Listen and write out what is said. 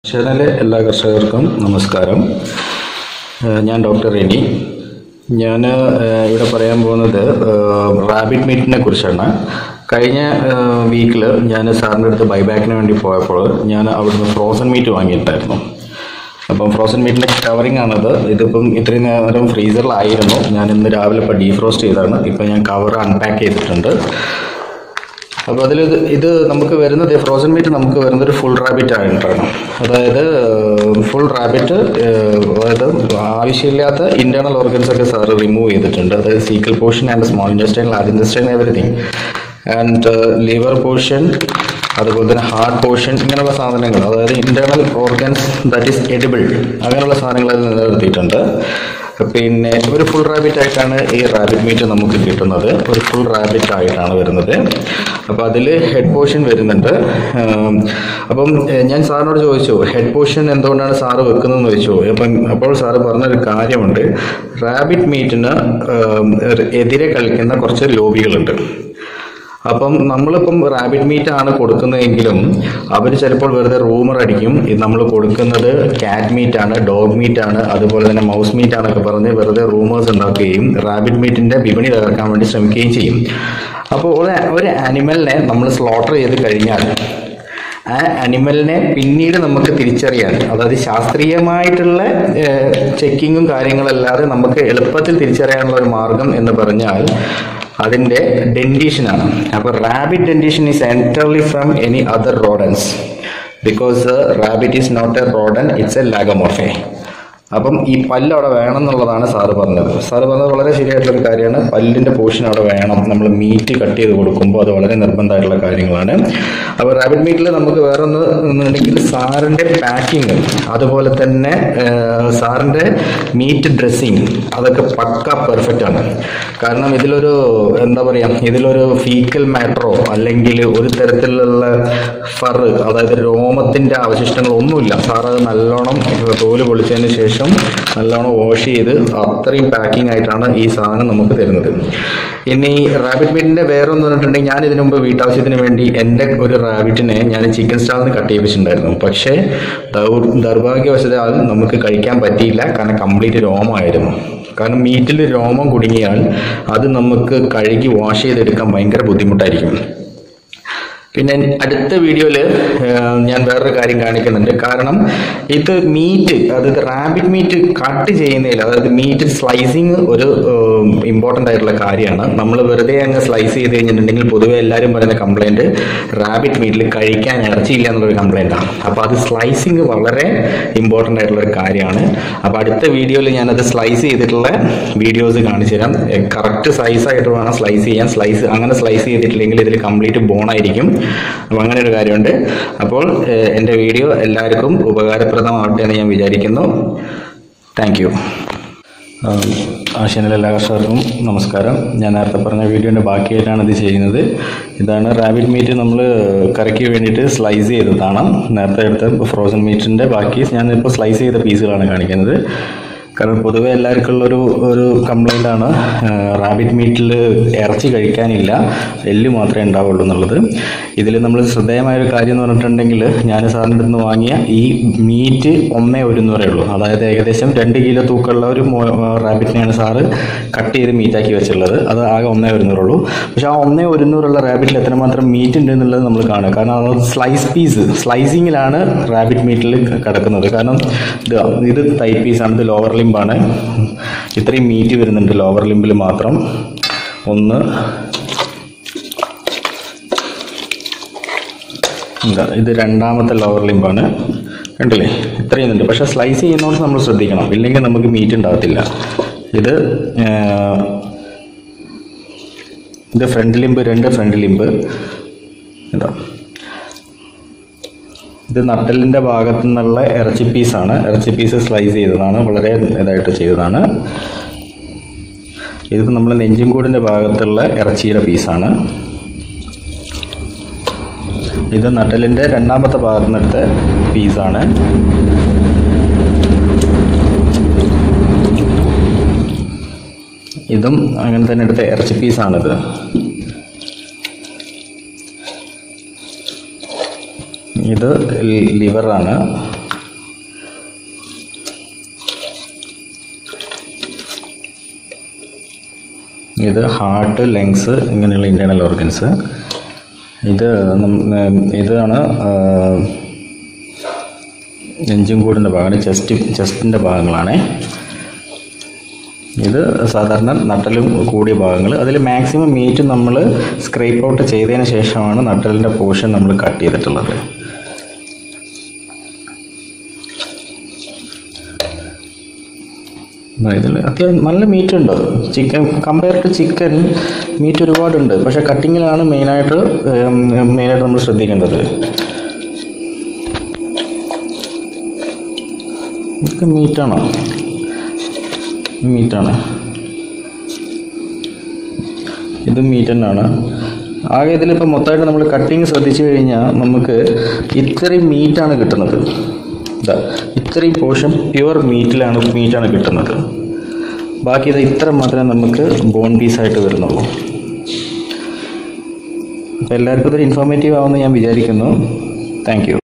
ചാനലിലെ എല്ലാ കർഷകർക്കും നമസ്കാരം. ഞാൻ ഡോക്ടർ റെനി. ഞാൻ ഇവിടെ പറയാൻ പോകുന്നത് റാബിറ്റ് മീറ്റിനെ കുറിച്ചാണ്. കഴിഞ്ഞ വീക്കിൽ ഞാൻ സാറിൻ്റെ അടുത്ത് ബൈബാക്കിന് വേണ്ടി പോയപ്പോൾ ഞാൻ അവിടുന്ന് ഫ്രോസൺ മീറ്റ് വാങ്ങിയിട്ടായിരുന്നു. അപ്പം ഫ്രോസൺ മീറ്റിൻ്റെ കവറിങ് ആണത്. ഇതിപ്പം ഇത്രയും നേരം ഫ്രീസറിലായിരുന്നു. ഞാൻ ഇന്ന് രാവിലെ ഇപ്പോൾ ഡീഫ്രോസ്റ്റ് ചെയ്താണ്. ഇപ്പം ഞാൻ കവർ അൺപാക്ക് ചെയ്തിട്ടുണ്ട്. അപ്പോൾ ഇത് നമുക്ക് വരുന്നത് ഫ്രോസൺ മീറ്റ് നമുക്ക് വരുന്നത് ഒരു ഫുൾ റാബിറ്റ് ആയിട്ടാണ്. അതായത് ഫുൾ റാബിറ്റ്, അതായത് ആവശ്യമില്ലാത്ത ഇന്റേണൽ ഓർഗൻസ് ഒക്കെ സാറ് റിമൂവ് ചെയ്തിട്ടുണ്ട്. അതായത് caecal portion and small intestine, large intestine, everything. And liver portion, അതുപോലെ തന്നെ ഹാർട്ട് പോർഷൻ, ഇങ്ങനെയുള്ള സാധനങ്ങൾ, അതായത് internal organs that is edible, അങ്ങനെയുള്ള സാധനങ്ങൾ നിലനിർത്തിയിട്ടുണ്ട്. പിന്നെ ഒരു ഫുൾ റാബിറ്റ് ആയിട്ടാണ് ഈ റാബിറ്റ് മീറ്റ് നമുക്ക് കിട്ടുന്നത്. ഒരു ഫുൾ റാബിറ്റ് ആയിട്ടാണ് വരുന്നത്. അപ്പോൾ അതിൽ ഹെഡ് പോർഷൻ വരുന്നുണ്ട്. അപ്പം ഞാൻ സാറിനോട് ചോദിച്ചു, ഹെഡ് പോർഷൻ എന്തുകൊണ്ടാണ് സാറ് വെക്കുന്നതെന്ന് ചോദിച്ചു. അപ്പോൾ സാറ് പറഞ്ഞൊരു കാര്യമുണ്ട്. റാബിറ്റ് മീറ്റിന് എതിരെ കളിക്കുന്ന കുറച്ച് ലോബികളുണ്ട്. അപ്പം നമ്മളിപ്പം റാബിറ്റ് മീറ്റ് ആണ് കൊടുക്കുന്നതെങ്കിലും അവർ ചിലപ്പോൾ വെറുതെ റൂമർ അടിക്കും, ഇത് നമ്മൾ കൊടുക്കുന്നത് ക്യാറ്റ് മീറ്റ് ആണ്, ഡോഗ് മീറ്റ് ആണ്, അതുപോലെ തന്നെ മൗസ് മീറ്റ് ആണൊക്കെ പറഞ്ഞ് വെറുതെ റൂമേഴ്സ് ഉണ്ടാക്കുകയും റാബിറ്റ് മീറ്റിന്റെ വിപണി തകർക്കാൻ വേണ്ടി ശ്രമിക്കുകയും ചെയ്യും. അപ്പോൾ ഒരു ആനിമലിനെ നമ്മൾ സ്ലോട്ടർ ചെയ്ത് കഴിഞ്ഞാൽ ആ ആനിമലിനെ പിന്നീട് നമുക്ക് തിരിച്ചറിയാൻ, അതായത് ശാസ്ത്രീയമായിട്ടുള്ള ചെക്കിങ്ങും കാര്യങ്ങളല്ലാതെ നമുക്ക് എളുപ്പത്തിൽ തിരിച്ചറിയാനുള്ള ഒരു മാർഗം എന്ന് പറഞ്ഞാൽ അതിൻ്റെ ഡെന്റീഷനാണ്. അപ്പോൾ rabbit dentition is entirely from any other rodents, because rabbit is not a rodent, it's a lagomorph. അപ്പം ഈ പല്ല് അവിടെ വേണം എന്നുള്ളതാണ് സാറ് പറഞ്ഞത്. സാറ് പറഞ്ഞത് വളരെ ശരിയായിട്ടുള്ളൊരു കാര്യമാണ്. പല്ലിൻ്റെ പോർഷൻ അവിടെ വേണം. നമ്മൾ മീറ്റ് കട്ട് ചെയ്ത് കൊടുക്കുമ്പോൾ അത് വളരെ നിർബന്ധമായിട്ടുള്ള കാര്യങ്ങളാണ്. അപ്പോൾ റാബിറ്റ് മീറ്റിൽ നമുക്ക് വേറെ ഒന്നുണ്ടെങ്കിൽ സാറിൻ്റെ പാക്കിങ്, അതുപോലെ തന്നെ സാറിൻ്റെ മീറ്റ് ഡ്രസ്സിങ്, അതൊക്കെ പക്ക പെർഫെക്റ്റ് ആണ്. കാരണം ഇതിലൊരു എന്താ പറയുക, ഇതിലൊരു ഫീക്കൽ മാറ്ററോ അല്ലെങ്കിൽ ഒരു തരത്തിലുള്ള ഫർ, അതായത് രോമത്തിൻ്റെ അവശിഷ്ടങ്ങളൊന്നുമില്ല. സാറ് അത് നല്ലോണം തോല് പൊളിച്ചതിന് ശേഷം നല്ലോണം വാഷ് ചെയ്ത് അത്രയും പാക്കിംഗ് ആയിട്ടാണ് ഈ സാധനം നമുക്ക് തരുന്നത്. ഇനി റാബിറ്റ് മീറ്റിന്റെ വേറെ ഒന്ന് പറഞ്ഞിട്ടുണ്ടെങ്കിൽ, ഞാൻ ഇതിനു മുമ്പ് വീട്ടാവശ്യത്തിന് വേണ്ടി എൻ്റെ ഒരു റാബിറ്റിനെ ഞാൻ ചിക്കൻ സ്റ്റാളിൽ നിന്ന് കട്ട് ചെയ്യിപ്പിച്ചിട്ടുണ്ടായിരുന്നു. പക്ഷേ ദൗർഭാഗ്യവശാൽ നമുക്ക് കഴിക്കാൻ പറ്റിയില്ല. കാരണം കംപ്ലീറ്റ് രോമമായിരുന്നു. കാരണം മീറ്റിൽ രോമം കുടുങ്ങിയാൽ അത് നമുക്ക് കഴുകി വാഷ് ചെയ്തെടുക്കാൻ ഭയങ്കര ബുദ്ധിമുട്ടായിരിക്കും. പിന്നെ അടുത്ത വീഡിയോയിൽ ഞാൻ വേറൊരു കാര്യം കാണിക്കുന്നുണ്ട്. കാരണം ഇത് മീറ്റ്, അതായത് റാബിറ്റ് മീറ്റ് കട്ട് ചെയ്യുന്നതിൽ, അതായത് മീറ്റ് സ്ലൈസിങ് ഒരു ഇമ്പോർട്ടൻ്റ് ആയിട്ടുള്ള കാര്യമാണ്. നമ്മൾ വെറുതെ അങ്ങ് സ്ലൈസ് ചെയ്ത് കഴിഞ്ഞിട്ടുണ്ടെങ്കിൽ പൊതുവെ എല്ലാവരും പറയുന്ന കംപ്ലൈൻറ്റ് റാബിറ്റ് മീറ്റിൽ കഴിക്കാൻ ഇറച്ചിയില്ല എന്നുള്ളൊരു കംപ്ലൈൻറ്റാണ്. അപ്പോൾ അത് സ്ലൈസിങ് വളരെ ഇമ്പോർട്ടൻ്റ് ആയിട്ടുള്ളൊരു കാര്യമാണ്. അപ്പോൾ അടുത്ത വീഡിയോയിൽ ഞാനത് സ്ലൈസ് ചെയ്തിട്ടുള്ള വീഡിയോസ് കാണിച്ചു തരാം. കറക്റ്റ് സൈസായിട്ട് വേണം സ്ലൈസ് ചെയ്യാൻ. അങ്ങനെ സ്ലൈസ് ചെയ്തിട്ടില്ലെങ്കിൽ ഇതിൽ കംപ്ലീറ്റ് ബോണായിരിക്കും. അപ്പോൾ അങ്ങനെ ഒരു കാര്യമുണ്ട്. അപ്പോൾ എൻ്റെ വീഡിയോ എല്ലാവർക്കും ഉപകാരപ്രദമാവട്ടെ എന്ന് ഞാൻ വിചാരിക്കുന്നു. Thank U. ആശാനിലെ എല്ലാ കർഷകർക്കും നമസ്കാരം. ഞാൻ നേരത്തെ പറഞ്ഞ വീഡിയോൻ്റെ ബാക്കിയായിട്ടാണ് ഇത് ചെയ്യുന്നത്. ഇതാണ് റാബിറ്റ് മീറ്റ് നമ്മൾ കറിക്ക് വേണ്ടിയിട്ട് സ്ലൈസ് ചെയ്തതാണ്. നേരത്തെ എടുത്ത ഫ്രോസൺ മീറ്റിൻ്റെ ബാക്കി ഞാനിപ്പോൾ സ്ലൈസ് ചെയ്ത പീസുകളാണ് കാണിക്കുന്നത്. കാരണം പൊതുവെ എല്ലാവർക്കും ഒരു കംപ്ലൈൻ്റ് ആണ്, റാബിറ്റ് മീറ്റിൽ ഇറച്ചി കഴിക്കാനില്ല, എല്ല് മാത്രമേ ഉണ്ടാവുള്ളൂ എന്നുള്ളത്. ഇതിൽ നമ്മൾ ശ്രദ്ധേയമായൊരു കാര്യം എന്ന് പറഞ്ഞിട്ടുണ്ടെങ്കിൽ, ഞാൻ സാറിൻ്റെ അടുത്ത് നിന്ന് വാങ്ങിയ ഈ മീറ്റ് 1:1 ഉള്ളൂ. അതായത് ഏകദേശം 2 കിലോ തൂക്കമുള്ള ഒരു റാബിറ്റിനെയാണ് സാറ് കട്ട് ചെയ്ത് മീറ്റാക്കി വെച്ചുള്ളത്. അത് ആകെ 1:1 ഉള്ളൂ. പക്ഷേ ആ 1:1 റാബിറ്റിൽ എത്രമാത്രം മീറ്റ് ഉണ്ട് എന്നുള്ളത് നമ്മൾ കാണുക. കാരണം അത് സ്ലൈസിങ്ങിലാണ് റാബിറ്റ് മീറ്റിൽ കിടക്കുന്നത്. കാരണം ഇത് തൈ പീസാണ്, ഇത് ലോവർ ലിംബാണ്. ഇത്രയും മീറ്റ് വരുന്നുണ്ട് ലോവർ ലിംബിൽ മാത്രം. ഇത് രണ്ടാമത്തെ ലോവർ ലിംബാണ്. കണ്ടില്ലേ, ഇത്രയും ഉണ്ട്. പക്ഷെ സ്ലൈസ് ചെയ്യുന്നതുകൊണ്ട് നമ്മൾ ശ്രദ്ധിക്കണം, ഇല്ലെങ്കിൽ നമുക്ക് മീറ്റ് ഉണ്ടാകത്തില്ല. ഇത് ഫ്രണ്ട് ലിംബ്, 2 ഫ്രണ്ട് ലിംബ്. ഇത് നട്ടലിൻ്റെ ഭാഗത്തു നിന്നുള്ള ഇറച്ചി പീസാണ്. ഇറച്ചി പീസ് സ്ലൈസ് ചെയ്തതാണ്, വളരെ ഇതായിട്ട് ചെയ്തതാണ്. ഇത് നമ്മൾ നെഞ്ചും കൂടിൻ്റെ ഭാഗത്തുള്ള ഇറച്ചിയുടെ പീസാണ്. ഇത് നട്ടലിൻ്റെ രണ്ടാമത്തെ ഭാഗത്തു നിന്നെടുത്ത പീസാണ്. ഇതും അങ്ങനെ തന്നെ എടുത്ത ഇറച്ചി പീസാണിത്. ഇത് ലിവറാണ്. ഇത് ഹാർട്ട്, ലങ്സ്, ഇങ്ങനെയുള്ള ഇൻറ്റേർണൽ ഓർഗൻസ്. ഇതാണ് നെഞ്ചും കൂടിൻ്റെ ഭാഗമാണ്, ചെസ്റ്റിൻ്റെ ഭാഗങ്ങളാണ്. ഇത് സാധാരണ നട്ടലും കൂടിയ ഭാഗങ്ങൾ. അതിൽ മാക്സിമം മീറ്റ് നമ്മൾ സ്ക്രേപ്പ് ഔട്ട് ചെയ്തതിന് ശേഷമാണ് നട്ടലിൻ്റെ പോർഷൻ നമ്മൾ കട്ട് ചെയ്തിട്ടുള്ളത്. ഇതിൽ അത്യാവശ്യം നല്ല മീറ്റ് ഉണ്ട്. Chicken compare to chicken meat ഒരുപാടുണ്ട്. പക്ഷേ കട്ടിങ്ങിലാണ് മെയിനായിട്ട് നമ്മൾ ശ്രദ്ധിക്കേണ്ടത്. ഇതൊക്കെ മീറ്റാണ്. ഇത് മീറ്റ് തന്നെയാണ്. ആകെ ഇതിലിപ്പോൾ മൊത്തമായിട്ട് നമ്മൾ കട്ടിങ് ശ്രദ്ധിച്ചു കഴിഞ്ഞാൽ നമുക്ക് ഇത്രയും മീറ്റാണ് കിട്ടുന്നത്. ഇത്രയും പോർഷൻ പ്യുവർ മീറ്റാണ് കിട്ടുന്നത്. ബാക്കി ഇത്ര മാത്രമേ നമുക്ക് ബോൺ പീസായിട്ട് വരുന്നുള്ളൂ. അപ്പോൾ എല്ലാവർക്കും ഇതൊരു ഇൻഫോർമേറ്റീവ് ആവുമെന്ന് ഞാൻ വിചാരിക്കുന്നു. Thank U.